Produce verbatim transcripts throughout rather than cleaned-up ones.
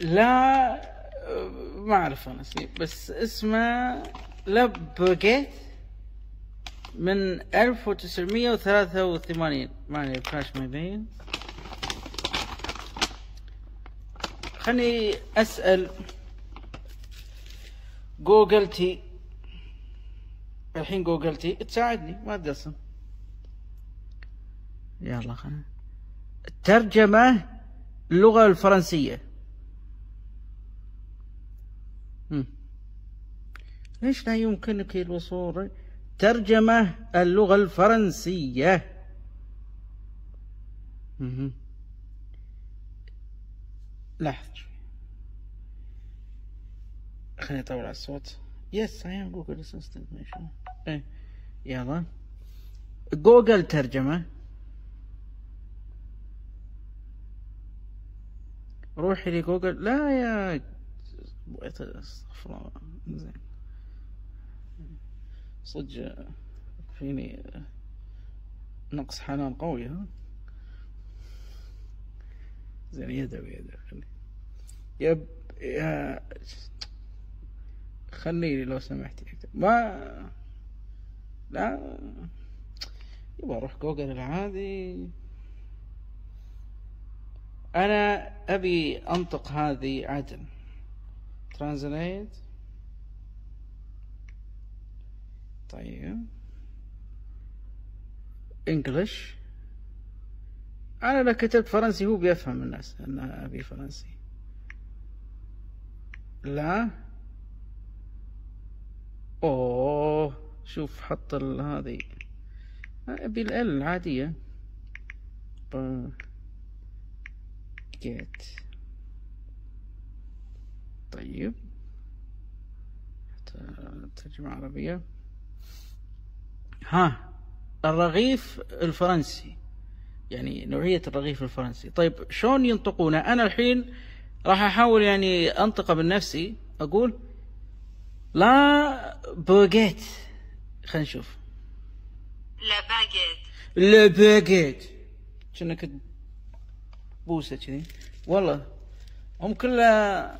لا ما أعرف فرنسي، بس اسمه لابوغيت من ألف وتسعمية وثلاثة وثمانين. معني الفلاش ما يبين. خلني أسأل جوجلتي الحين، جوجلتي تساعدني ما تقصر. يلا خلنا الترجمة اللغة الفرنسية. مم. ليش لا يمكنك الوصول؟ ترجمة اللغة الفرنسية. مم. لحظة شوي، خليني أطول على الصوت. يس أي أم جوجل أسيستنت. إيه يلا جوجل ترجمة. روحي لجوجل. لا يا استغفر الله. زين صدق فيني نقص حنان قوي. ها زين يدوي يدوي يب يا خليني لو سمحتي. ما لا يبغى اروح جوجل العادي. انا ابي انطق هذه عدل. ترانزليت. طيب انجلش. انا لو كتبت فرنسي هو بيفهم الناس ان ابي فرنسي. لا اوه شوف حط هذه ابي ال العادية. جيت. طيب ترجمة عربية. ها الرغيف الفرنسي، يعني نوعية الرغيف الفرنسي. طيب شلون ينطقونه؟ أنا الحين راح أحاول يعني أنطقه بنفسي. أقول لا بوغيت. خلينا نشوف. لا باجيت. لا باجيت كأنك بوسة كذي. والله هم كلها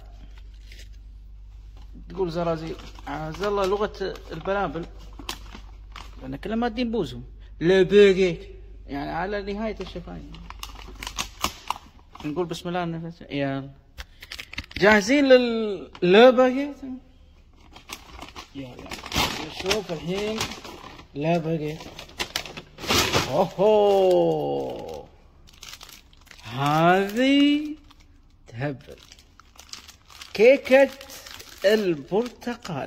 تقول زرازير. عز الله لغة البلابل لأن كلها مادين بوزهم. لا باجيت يعني على نهاية الشفايف. نقول بسم الله النفس. يلا جاهزين لل لا باجيت. يلا نشوف الحين لا باجيت. اوهو هذه تهبل. كيكة البرتقال.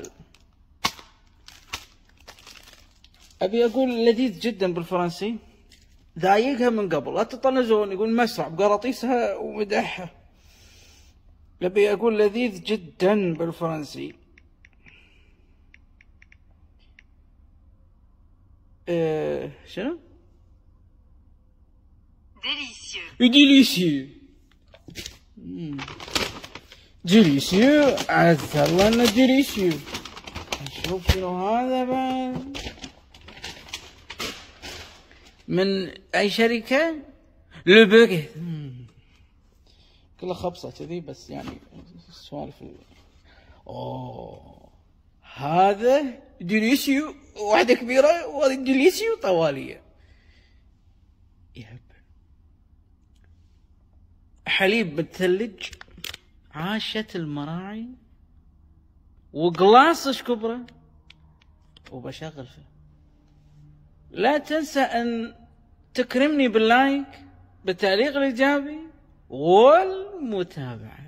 أبي أقول لذيذ جدا بالفرنسي. ذايقها من قبل لا تطنزون. يقول مسرع بقراطيسها ومدحها. أبي أقول لذيذ جدا بالفرنسي. أه شنو؟ ديليسيو. ديليسيو. ديليسيو. عز الله انه ديليسيو. نشوف شنو هذا بعد. من اي شركة؟ لبقيت. كلها خبصة كذي بس يعني سوالف. اوه هذا ديليسيو واحدة كبيرة وهذه ديليسيو طوالية. يهب حليب متثلج. عاشت المراعي وقلاص كبرى وبشغل فيه. لا تنسى ان تكرمني باللايك بالتعليق الايجابي والمتابعة.